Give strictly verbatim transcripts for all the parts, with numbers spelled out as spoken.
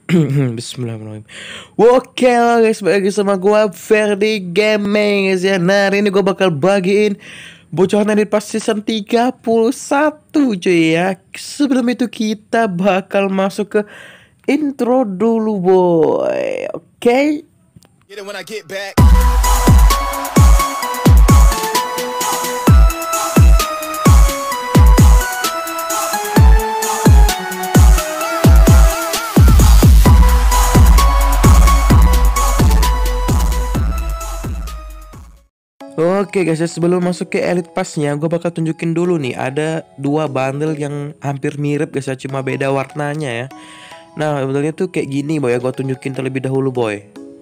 Bismillahirrahmanirrahim. Oke lah guys, balik lagi sama gua Ferdi Gaming guys ya. Nah hari ini gua bakal bagiin bocoran dari pas season tiga puluh satu cuy ya. Sebelum itu kita bakal masuk ke intro dulu boy. Oke. Get it when I get back. Oke guys ya, sebelum masuk ke Elite Pass-nya, gue bakal tunjukin dulu nih. Ada dua bundle yang hampir mirip guys ya, cuma beda warnanya ya. Nah bundlenya tuh kayak gini boy ya, gue tunjukin terlebih dahulu boy.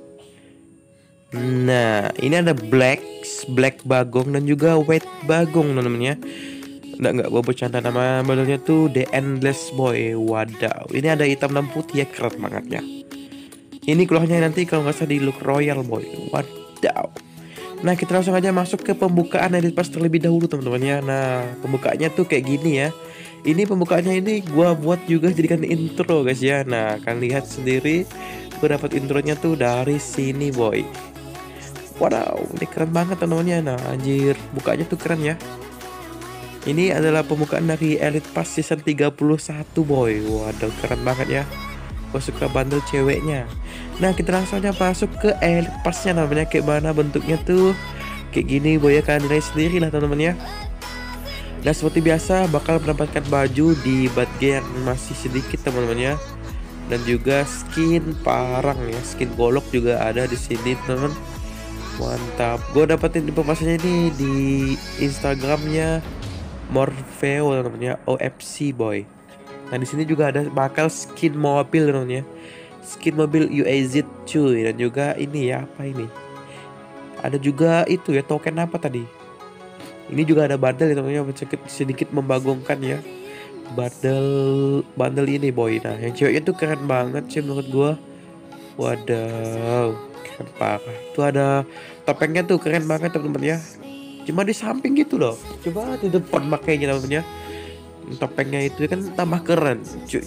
Nah ini ada Black, Black Bagong dan juga White Bagong namanya. Nggak, nggak, gue bercanda, nama bundlenya tuh The Endless boy. Wadaw, ini ada hitam dan putih ya, keren banget ya. Ini keluarnya nanti kalau nggak salah di look royal boy. Wadaw. Nah kita langsung aja masuk ke pembukaan Elite Pass terlebih dahulu teman-teman ya. Nah pembukaannya tuh kayak gini ya. Ini pembukaannya ini gua buat juga jadikan intro guys ya. Nah kalian lihat sendiri, gua dapat intronya tuh dari sini boy. Wow, ini keren banget teman-teman ya. Nah anjir, bukanya tuh keren ya. Ini adalah pembukaan dari Elite Pass season tiga puluh satu boy. Waduh keren banget ya. Gue suka bundle ceweknya. Nah kita langsung aja masuk ke Elite Pass-nya, namanya kayak mana bentuknya tuh kayak gini boy ya, kalian lihat sendiri lah teman-teman ya. Nah seperti biasa bakal mendapatkan baju di budget yang masih sedikit teman-teman ya, dan juga skin parang ya, skin golok juga ada di sini teman-teman. Mantap, gue dapetin informasinya ini di Instagramnya Morfeo namanya, O F C boy. Nah di sini juga ada bakal skin mobil namanya, skin mobil U A Z cuy, dan juga ini ya, apa ini? Ada juga itu ya, token apa tadi? Ini juga ada bundle ya namanya, sedikit, sedikit membagongkan ya. Bundle bundle ini boy. Nah yang ceweknya tuh keren banget sih menurut gua. Wadaw, keren parah. Tuh ada topengnya tuh keren banget teman-teman ya. Cuma di samping gitu loh. Coba di depan makanya teman-teman ya. Topengnya itu kan tambah keren cuy.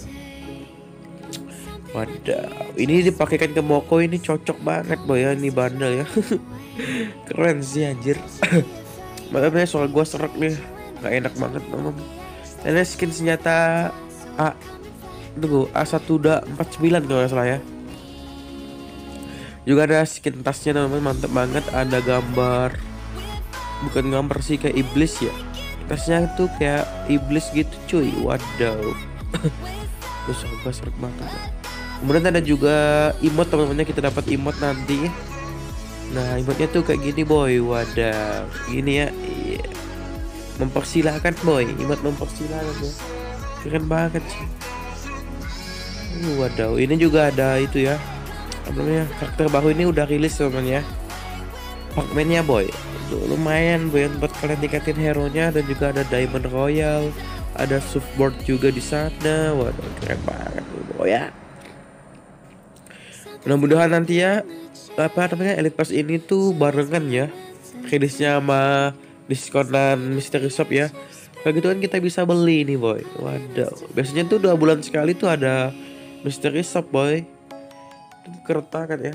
Waduh, ini dipakaikan ke Moko, ini cocok banget boy ya, ini bandel ya. Keren sih anjir. Makanya soal gua serak nih, nggak enak banget teman. Ini skin senjata A, tunggu, A satu empat sembilan kalau nggak salah ya. Juga ada skin tasnya teman-teman, mantep banget. Ada gambar, bukan gambar sih, kayak iblis ya. Tasnya tuh kayak iblis gitu cuy. Waduh. Terus gue serak banget ya. Kemudian ada juga emote teman-teman, kita dapat emote nanti. Nah emotenya tuh kayak gini boy. Waduh, gini ya. Iya. Mempersilahkan boy, emote mempersilahkan ya. Keren banget sih. Uh, waduh, ini juga ada itu ya, apa namanya, karakter baru ini udah rilis teman-teman ya. Pac-Man-nya boy. Tuh, lumayan boy buat kalian tingkatin hero nya, dan juga ada Diamond Royal, ada support juga di sana. Waduh keren banget boy ya. Mudah-mudahan nanti ya, apa namanya, Elite Pass ini tuh barengan ya rilisnya sama diskonan Mystery Shop ya. Kayak gitu kan kita bisa beli nih boy. Waduh, biasanya tuh dua bulan sekali tuh ada Mystery Shop boy. Keren banget ya.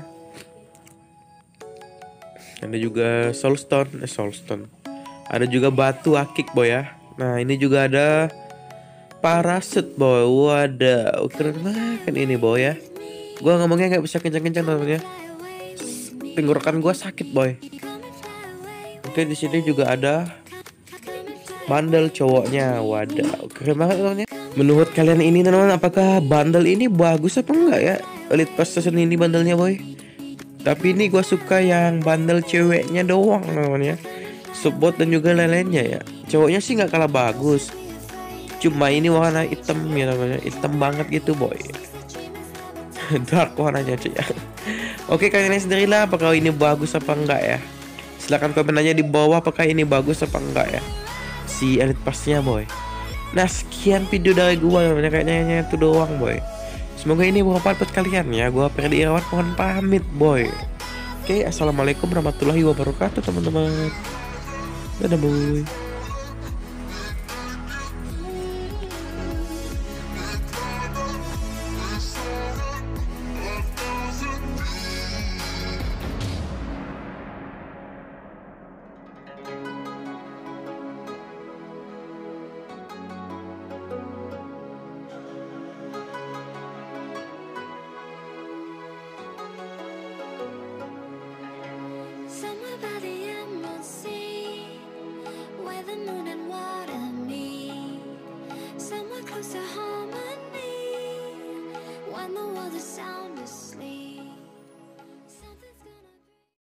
Ada juga Soulstone, eh Soulstone. Ada juga batu akik boy ya. Nah ini juga ada parasut boy. Waduh, keren banget ini boy ya. Gua ngomongnya nggak bisa kencang-kencang namanya. Tenggorokan gua sakit boy. Oke, di sini juga ada bundle cowoknya. Waduh, keren banget namanya. Menurut kalian ini teman-teman, apakah bundle ini bagus apa enggak ya? Elite Pass season ini bundlenya boy. Tapi ini gue suka yang bundle ceweknya doang namanya, support dan juga lain-lainnya ya. Cowoknya sih nggak kalah bagus, cuma ini warna hitam ya namanya, hitam banget gitu boy. Dark warnanya cuy ya. Oke, kalian sendiri lah apakah ini bagus apa enggak ya. Silahkan komen aja di bawah apakah ini bagus apa enggak ya, si Elite Pass-nya boy. Nah sekian video dari gue namanya, kayaknya itu doang boy. Semoga ini bermanfaat buat kalian ya. Gua Ferdi Irawan mohon pamit boy. Oke, assalamualaikum warahmatullahi wabarakatuh teman-teman. Dadah boy.